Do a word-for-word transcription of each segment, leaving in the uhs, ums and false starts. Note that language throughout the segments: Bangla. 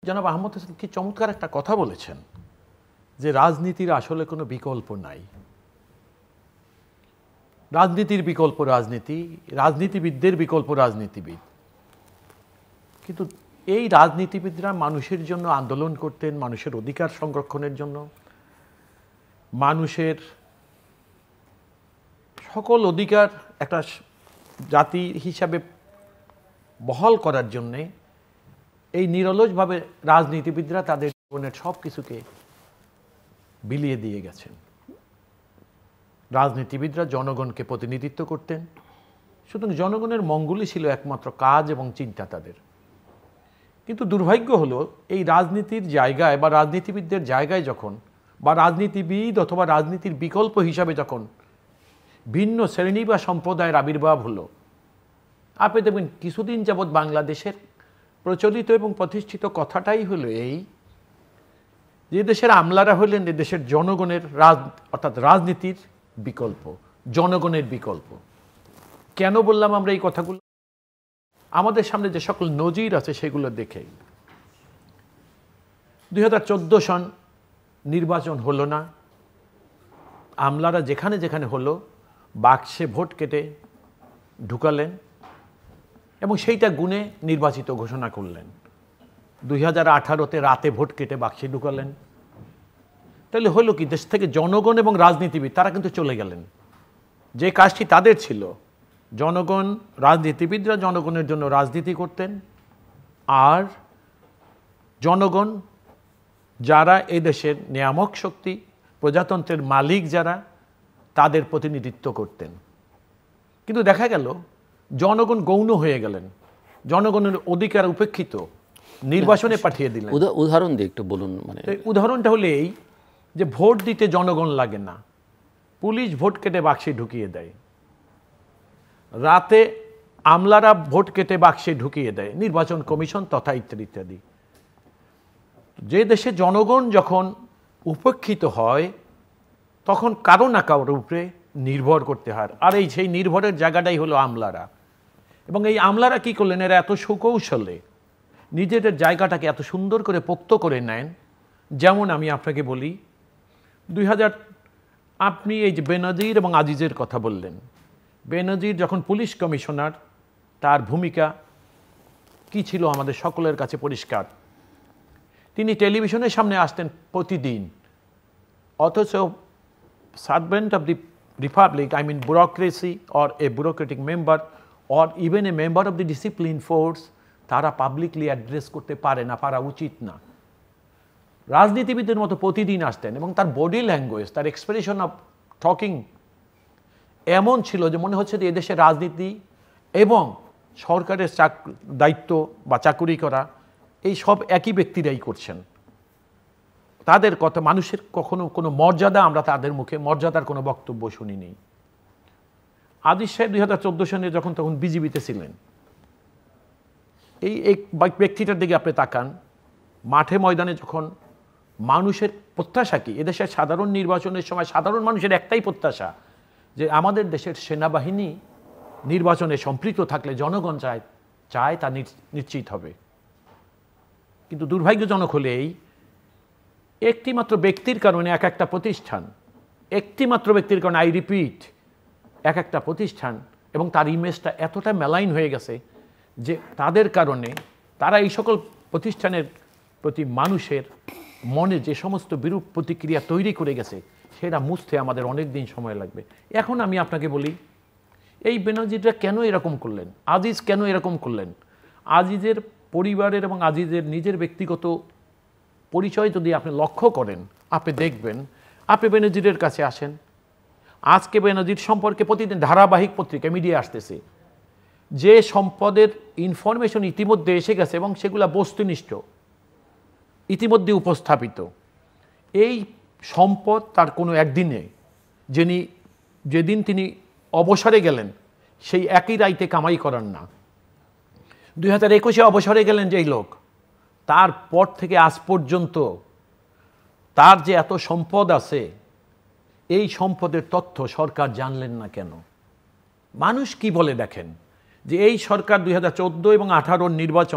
জনাব আহমদ হোসেন কি চমৎকার একটা কথা বলেছেন যে রাজনীতির আসলে কোনো বিকল্প নাই। রাজনীতির বিকল্প রাজনীতি, রাজনীতিবিদদের বিকল্প রাজনীতিবিদ। কিন্তু এই রাজনীতিবিদরা মানুষের জন্য আন্দোলন করতেন, মানুষের অধিকার সংরক্ষণের জন্য, মানুষের সকল অধিকার একটা জাতি হিসাবে বহাল করার জন্যে এই নিরলসভাবে রাজনীতিবিদরা তাদের জীবনের সব কিছুকে বিলিয়ে দিয়ে গেছেন। রাজনীতিবিদরা জনগণকে প্রতিনিধিত্ব করতেন, সুতরাং জনগণের মঙ্গলই ছিল একমাত্র কাজ এবং চিন্তা তাদের। কিন্তু দুর্ভাগ্য হলো এই রাজনীতির জায়গায় বা রাজনীতিবিদদের জায়গায় যখন বা রাজনীতিবিদ অথবা রাজনীতির বিকল্প হিসাবে যখন ভিন্ন শ্রেণী বা সম্প্রদায়ের আবির্ভাব হলো, আপনি দেখবেন কিছুদিন যাবৎ বাংলাদেশের প্রচলিত এবং প্রতিষ্ঠিত কথাটাই হলো এই যে দেশের আমলারা হলেন এ দেশের জনগণের রাজ অর্থাৎ রাজনীতির বিকল্প, জনগণের বিকল্প। কেন বললাম আমরা এই কথাগুলো? আমাদের সামনে যে সকল নজির আছে সেগুলো দেখে দুই হাজার চোদ্দ সন নির্বাচন হলো না, আমলারা যেখানে যেখানে হলো বাক্সে ভোট কেটে ঢুকালেন এবং সেইটা গুণে নির্বাচিত ঘোষণা করলেন। দুই হাজার আঠারোতে রাতে ভোট কেটে বাক্সে ঢুকালেন। তাহলে হলো কি, দেশ থেকে জনগণ এবং রাজনীতিবিদ তারা কিন্তু চলে গেলেন। যে কাজটি তাদের ছিল, জনগণ রাজনীতিবিদরা জনগণের জন্য রাজনীতি করতেন, আর জনগণ যারা এই দেশের নিয়ামক শক্তি, প্রজাতন্ত্রের মালিক যারা, তাদের প্রতিনিধিত্ব করতেন। কিন্তু দেখা গেল জনগণ গৌণ হয়ে গেলেন, জনগণের অধিকার উপেক্ষিত, নির্বাচনে পাঠিয়ে দিলেন। উদাহরণ দিয়ে একটু বলুন। মানে উদাহরণটা হলো এই যে ভোট দিতে জনগণ লাগে না, পুলিশ ভোট কেটে বাক্সে ঢুকিয়ে দেয়। রাতে আমলারা ভোট কেটে বাক্সে ঢুকিয়ে দেয়, নির্বাচন কমিশন তথা ইত্যাদি ইত্যাদি। যে দেশে জনগণ যখন উপেক্ষিত হয় তখন কারো না কারোর উপরে নির্ভর করতে হয়, আর এই সেই নির্ভরের জায়গাটাই হলো আমলারা। এবং এই আমলারা কি করলেন, এরা এত সুকৌশলে নিজেদের জায়গাটাকে এত সুন্দর করে পোক্ত করে নেন। যেমন আমি আপনাকে বলি, দুই হাজার আপনি এই যে বেনজির এবং আজিজের কথা বললেন, বেনজির যখন পুলিশ কমিশনার, তার ভূমিকা কি ছিল আমাদের সকলের কাছে পরিষ্কার। তিনি টেলিভিশনের সামনে আসতেন প্রতিদিন, অথচ servant of the republic, I mean bureaucracy or a bureaucratic member or even a member of the discipline force, তারা পাবলিকলি অ্যাড্রেস করতে পারে না, পারা উচিত না। রাজনীতিবিদের মতো প্রতিদিন আসতেন এবং তার বডি ল্যাঙ্গুয়েজ, তার এক্সপ্রেশন অফ টকিং এমন ছিল যে মনে হচ্ছে যে এদেশের রাজনীতি এবং সরকারের চাক দায়িত্ব বা চাকুরি করা এই সব একই ব্যক্তিরাই করছেন। তাদের কথা, মানুষের কখনো কোনো মর্যাদা, আমরা তাদের মুখে মর্যাদার কোনো বক্তব্য শুনিনি। আজিজ সাহেব দুই হাজার চোদ্দো সনে যখন তখন বিজিবিতে ছিলেন, এই এক ব্যক্তিটার দিকে আপনি তাকান, মাঠে ময়দানে যখন মানুষের প্রত্যাশা কি, এদেশের সাধারণ নির্বাচনের সময় সাধারণ মানুষের একটাই প্রত্যাশা যে আমাদের দেশের সেনাবাহিনী নির্বাচনে সম্পৃক্ত থাকলে জনগণ চায় চায় তা নিশ্চিত হবে। কিন্তু দুর্ভাগ্যজনক হলে এই একটিমাত্র ব্যক্তির কারণে এক একটা প্রতিষ্ঠান, একটিমাত্র ব্যক্তির কারণে, আই রিপিট, এক একটা প্রতিষ্ঠান এবং তার ইমেজটা এতটা মেলাইন হয়ে গেছে যে তাদের কারণে তারা এই সকল প্রতিষ্ঠানের প্রতি মানুষের মনে যে সমস্ত বিরূপ প্রতিক্রিয়া তৈরি করে গেছে সেটা মুছতে আমাদের অনেক দিন সময় লাগবে। এখন আমি আপনাকে বলি, এই বেনজিররা কেন এরকম করলেন, আজিজ কেন এরকম করলেন? আজিজের পরিবারের এবং আজিজের নিজের ব্যক্তিগত পরিচয় যদি আপনি লক্ষ্য করেন, আপনি দেখবেন, আপনি বেনজিরের কাছে আসেন, আজকে বেনজির সম্পর্কে প্রতিদিন ধারাবাহিক পত্রিকা মিডিয়া আসতেছে, যে সম্পদের ইনফরমেশন ইতিমধ্যে এসে গেছে এবং সেগুলা বস্তুনিষ্ঠ, ইতিমধ্যে উপস্থাপিত। এই সম্পদ তার কোনো একদিনে, যিনি যেদিন তিনি অবসরে গেলেন সেই একই রাইতে কামাই করার না। দুই হাজার একুশে অবসরে গেলেন যেই লোক, তারপর থেকে আজ পর্যন্ত তার যে এত সম্পদ আছে, এই সম্পদের তথ্য সরকার জানলেন না কেন? মানুষ কি বলে দেখেন যে এই সরকার দুই হাজার চোদ্দো এবং আঠারোর নির্বাচন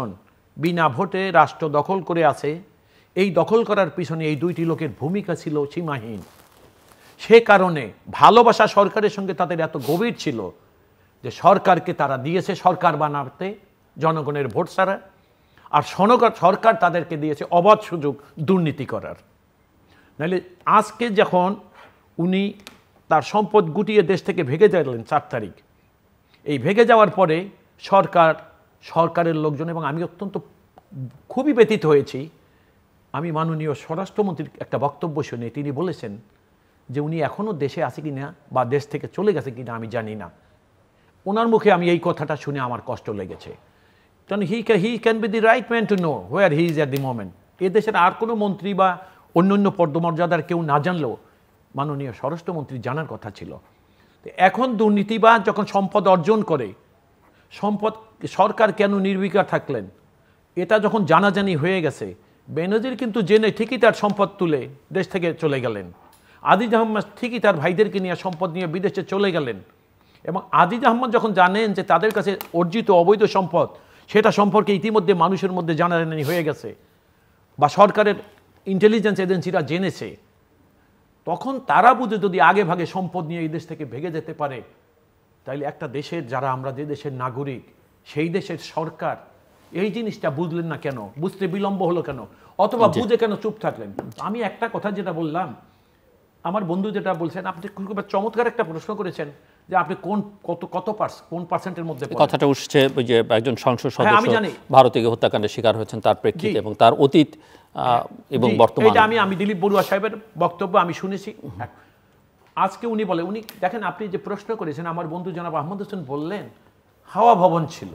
বিনা ভোটে রাষ্ট্র দখল করে আছে। এই দখল করার পিছনে এই দুইটি লোকের ভূমিকা ছিল সীমাহীন। সে কারণে ভালোবাসা সরকারের সঙ্গে তাদের এত গভীর ছিল যে সরকারকে তারা দিয়েছে সরকার বানাতে জনগণের ভোট ছাড়া, আর সরকার তাদেরকে দিয়েছে অবাধ সুযোগ দুর্নীতি করার। নাহলে আজকে যখন উনি তার সম্পদ গুটিয়ে দেশ থেকে ভেগে গেলেন চার তারিখ, এই ভেগে যাওয়ার পরে সরকার সরকারের লোকজন, এবং আমি অত্যন্ত খুবই ব্যথিত হয়েছি, আমি মাননীয় স্বরাষ্ট্রমন্ত্রীর একটা বক্তব্য শুনে তিনি বলেছেন যে উনি এখনও দেশে আছে কিনা বা দেশ থেকে চলে গেছে কিনা আমি জানি না। ওনার মুখে আমি এই কথাটা শুনে আমার কষ্ট লেগেছে। কারণ he he can be the right man to know where he is at the moment. এ দেশের আর কোনো মন্ত্রী বা অন্য অন্য পদমর্যাদার কেউ না জানলেও মাননীয় স্বরাষ্ট্রমন্ত্রী জানার কথা ছিল। এখন দুর্নীতিবাজ যখন সম্পদ অর্জন করে, সম্পদ সরকার কেন নির্বিকার থাকলেন এটা যখন জানাজানি হয়ে গেছে, বেনজির কিন্তু জেনে ঠিকই তার সম্পদ তুলে দেশ থেকে চলে গেলেন। আজিজ আহমদ ঠিকই তার ভাইদেরকে নিয়ে সম্পদ নিয়ে বিদেশে চলে গেলেন। এবং আজিজ আহমদ যখন জানেন যে তাদের কাছে অর্জিত অবৈধ সম্পদ, সেটা সম্পর্কে ইতিমধ্যে মানুষের মধ্যে জানাজানি হয়ে গেছে বা সরকারের ইন্টেলিজেন্স এজেন্সিরা জেনেছে, তখন তারা বুঝে যদি আগে ভাগে সম্পদ নিয়ে এই দেশ থেকে ভেগে যেতে পারে, তাইলে একটা দেশের যারা আমরা যে দেশের নাগরিক, সেই দেশের সরকার এই জিনিসটা বুঝলেন না কেন, বুঝতে বিলম্ব হলো কেন, অথবা বুঝে কেন চুপ থাকলেন? আমি একটা কথা যেটা বললাম, আমার বন্ধু যেটা বলছেন, আপনি খুব চমৎকার একটা প্রশ্ন করেছেন যে আপনি কোন কত কত কোন পার্সেন্টের মধ্যে কথাটা উঠছে ওই যে একজন সংসদ হ্যাঁ, আমি সদস্য জানি। ভারতে হত্যাকাণ্ডের শিকার হয়েছেন তার প্রেক্ষিতে এবং তার অতীত আহ, এবং জি, বর্তমান। এটা আমি আমি দিলীপ বড়ুয়া সাহেবের বক্তব্য আমি শুনেছি। আজকে উনি বলে, উনি দেখেন আপনি যে প্রশ্ন করেছেন, আমার বন্ধু জনাব আহমদ হোসেন বললেন হাওয়া ভবন ছিল।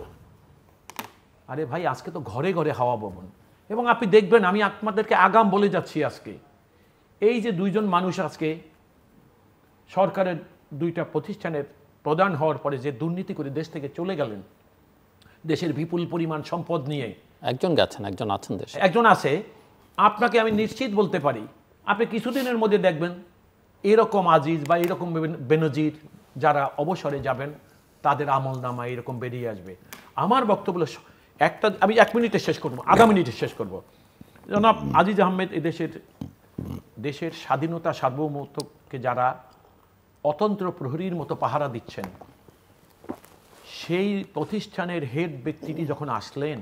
আরে ভাই, আজকে তো ঘরে ঘরে হাওয়া ভবন। এবং আপনি দেখবেন, আমি আপনাদেরকে আগাম বলে যাচ্ছি, আজকে এই যে দুইজন মানুষ আজকে সরকারের দুইটা প্রতিষ্ঠানের প্রধান হওয়ার পরে যে দুর্নীতি করে দেশ থেকে চলে গেলেন, দেশের বিপুল পরিমাণ সম্পদ নিয়ে, একজন গেছেন, একজন আছেন দেশে, একজন আছে। আপনাকে আমি নিশ্চিত বলতে পারি, আপনি কিছুদিনের মধ্যে দেখবেন এরকম আজিজ বা এরকম বেনজির যারা অবসরে যাবেন, তাদের আমল নামা এরকম বেরিয়ে আসবে। আমার বক্তব্য একটা, আমি এক মিনিটে শেষ করবো, আধা মিনিটে শেষ করব। জনাব আজিজ আহমেদ এদেশের দেশের স্বাধীনতা সার্বভৌমত্বকে যারা অতন্ত্র প্রহরীর মতো পাহারা দিচ্ছেন, সেই প্রতিষ্ঠানের হেড ব্যক্তিটি যখন আসলেন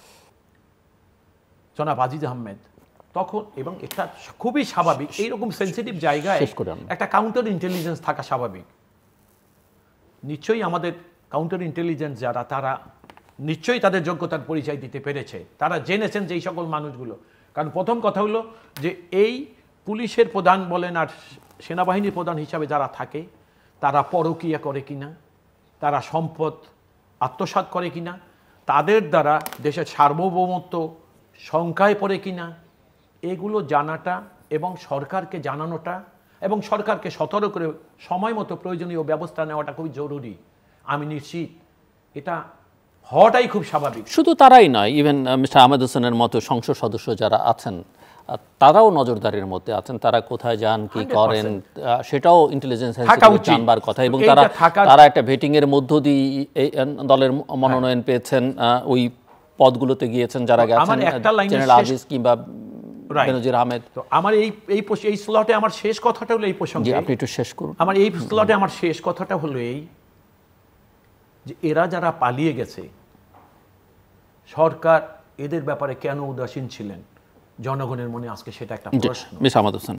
জনাব আজিজ আহমেদ, তখন, এবং এটা খুবই স্বাভাবিক, এইরকম সেন্সিটিভ জায়গায় একটা কাউন্টার ইন্টেলিজেন্স থাকা স্বাভাবিক। নিশ্চয়ই আমাদের কাউন্টার ইন্টেলিজেন্স যারা, তারা নিশ্চয়ই তাদের যোগ্যতার পরিচয় দিতে পেরেছে, তারা জেনেছেন যে এই সকল মানুষগুলো। কারণ প্রথম কথা হলো যে এই পুলিশের প্রধান বলেন আর সেনাবাহিনীর প্রধান হিসাবে যারা থাকে, তারা পরকীয়া করে কিনা, তারা সম্পদ আত্মসাৎ করে কিনা, তাদের দ্বারা দেশের সার্বভৌমত্ব শঙ্কায় পড়ে কিনা, এগুলো জানাটা এবং সরকারকে জানানোটা এবং সরকারকে সতর্ক করে সময় মতো প্রয়োজনীয় ব্যবস্থা নেওয়াটা খুবই জরুরি। আমি নিশ্চিত এটা হওয়াটাই খুব স্বাভাবিক। শুধু তারাই নয়, ইভেন মিস্টার আহমেদ হোসেনের মতো সংসদ সদস্য যারা আছেন তারাও নজরদারির মধ্যে আছেন। তারা কোথায় যান, কি করেন, সেটাও ইন্টেলিজেন্স জানবার কথা। এবং তারা তারা একটা ভেটিং এর মধ্য দিয়ে দলের মনোনয়ন পেয়েছেন, ওই পদগুলোতে গিয়েছেন যারা গেছেন, জেনারেল আজিজ কিংবা বেনজির আহমেদ। তো আমার এই এই এই স্লটে আমার শেষ কথাটা হলো এই প্রসঙ্গে, আপনি একটু শেষ করুন। আমার এই স্লটে আমার শেষ কথাটা হলো এই যে এরা যারা পালিয়ে গেছে, সরকার এদের ব্যাপারে কেন উদাসীন ছিলেন, জনগণের মনে আজকে সেটা একটা প্রশ্ন। মিস আহমদ হোসেন।